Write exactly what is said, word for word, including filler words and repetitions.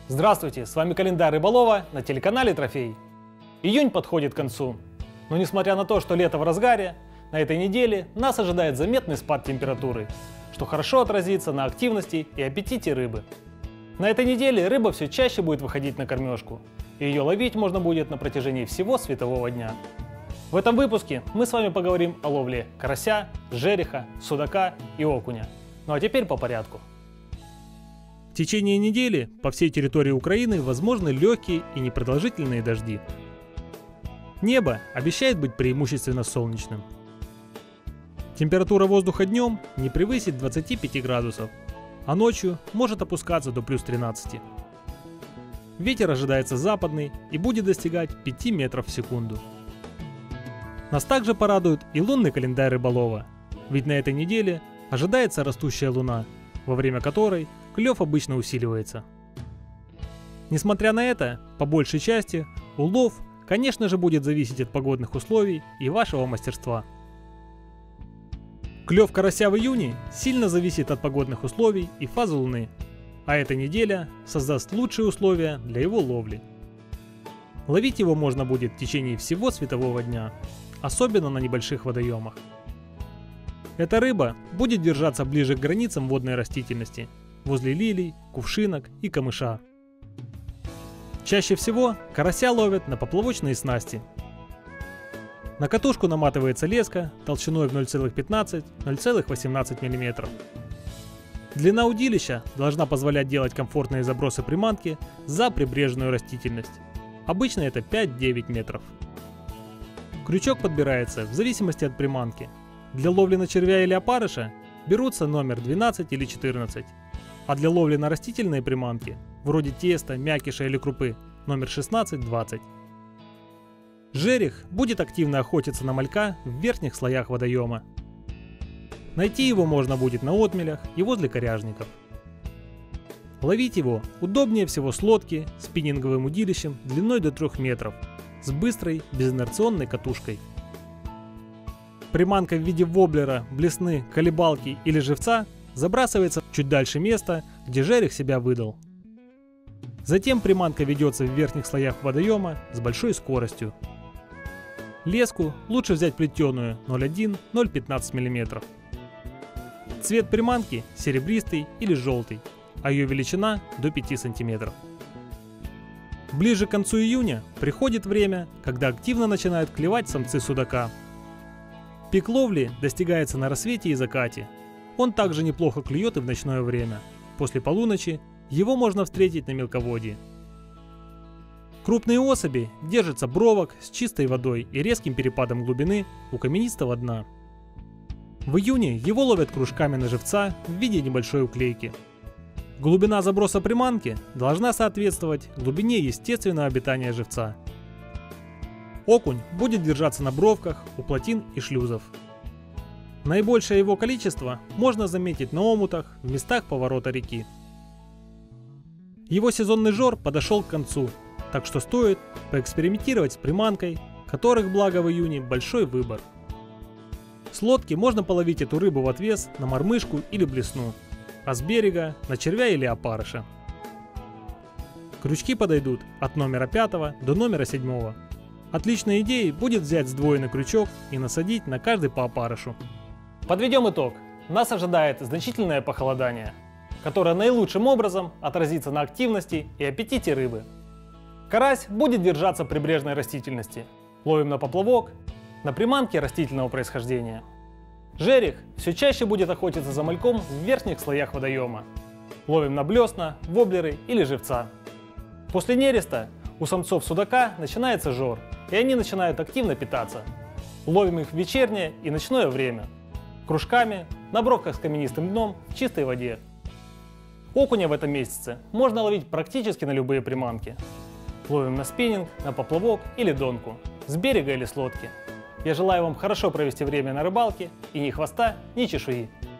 Здравствуйте, с вами календарь рыболова на телеканале Трофей. Июнь подходит к концу, но несмотря на то, что лето в разгаре, на этой неделе нас ожидает заметный спад температуры, что хорошо отразится на активности и аппетите рыбы. На этой неделе рыба все чаще будет выходить на кормежку, и ее ловить можно будет на протяжении всего светового дня. В этом выпуске мы с вами поговорим о ловле карася, жереха, судака и окуня. Ну а теперь по порядку. В течение недели по всей территории Украины возможны легкие и непродолжительные дожди. Небо обещает быть преимущественно солнечным. Температура воздуха днем не превысит двадцати пяти градусов, а ночью может опускаться до плюс тринадцати. Ветер ожидается западный и будет достигать пяти метров в секунду. Нас также порадует и лунный календарь рыболова, ведь на этой неделе ожидается растущая луна, во время которой клев обычно усиливается. Несмотря на это, по большей части, улов, конечно же, будет зависеть от погодных условий и вашего мастерства. Клев карася в июне сильно зависит от погодных условий и фазы луны, а эта неделя создаст лучшие условия для его ловли. Ловить его можно будет в течение всего светового дня, особенно на небольших водоемах. Эта рыба будет держаться ближе к границам водной растительности, возле лилий, кувшинок и камыша. Чаще всего карася ловят на поплавочные снасти. На катушку наматывается леска толщиной в ноль целых пятнадцать — ноль целых восемнадцать миллиметров. Длина удилища должна позволять делать комфортные забросы приманки за прибрежную растительность. Обычно это пять-девять метров. Крючок подбирается в зависимости от приманки. Для ловли на червя или опарыша берутся номер двенадцать или четырнадцать, а для ловли на растительные приманки, вроде теста, мякиша или крупы, номер шестнадцать-двадцать. Жерех будет активно охотиться на малька в верхних слоях водоема. Найти его можно будет на отмелях и возле коряжников. Ловить его удобнее всего с лодки с спиннинговым удилищем длиной до трёх метров, с быстрой безинерционной катушкой. Приманка в виде воблера, блесны, колебалки или живца забрасывается чуть дальше места, где жерех себя выдал. Затем приманка ведется в верхних слоях водоема с большой скоростью. Леску лучше взять плетеную ноль один — ноль пятнадцать миллиметров. Цвет приманки серебристый или желтый, а ее величина до пяти сантиметров. Ближе к концу июня приходит время, когда активно начинают клевать самцы судака. Пик ловли достигается на рассвете и закате. Он также неплохо клюет и в ночное время. После полуночи его можно встретить на мелководье. Крупные особи держатся бровок с чистой водой и резким перепадом глубины у каменистого дна. В июне его ловят кружками на живца в виде небольшой уклейки. Глубина заброса приманки должна соответствовать глубине естественного обитания живца. Окунь будет держаться на бровках у плотин и шлюзов. Наибольшее его количество можно заметить на омутах в местах поворота реки. Его сезонный жор подошел к концу, так что стоит поэкспериментировать с приманкой, которых, благо, в июне большой выбор. С лодки можно половить эту рыбу в отвес на мормышку или блесну, а с берега на червя или опарыша. Крючки подойдут от номера пятого до номера седьмого. Отличной идеей будет взять сдвоенный крючок и насадить на каждый по опарышу. Подведем итог. Нас ожидает значительное похолодание, которое наилучшим образом отразится на активности и аппетите рыбы. Карась будет держаться прибрежной растительности. Ловим на поплавок, на приманки растительного происхождения. Жерех все чаще будет охотиться за мальком в верхних слоях водоема. Ловим на блесна, воблеры или живца. После нереста у самцов судака начинается жор, и они начинают активно питаться. Ловим их в вечернее и ночное время. Кружками, на бровках с каменистым дном, в чистой воде. Окуня в этом месяце можно ловить практически на любые приманки. Ловим на спиннинг, на поплавок или донку, с берега или с лодки. Я желаю вам хорошо провести время на рыбалке и ни хвоста, ни чешуи.